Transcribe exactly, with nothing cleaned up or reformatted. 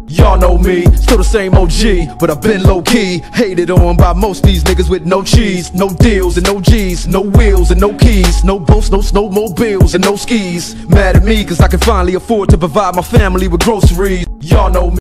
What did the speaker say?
Y'all know me, still the same O G, but I've been low-key. Hated on by most these niggas with no cheese. No deals and no G's, no wheels and no keys. No boats, no snowmobiles and no skis. Mad at me cause I can finally afford to provide my family with groceries. Y'all know me.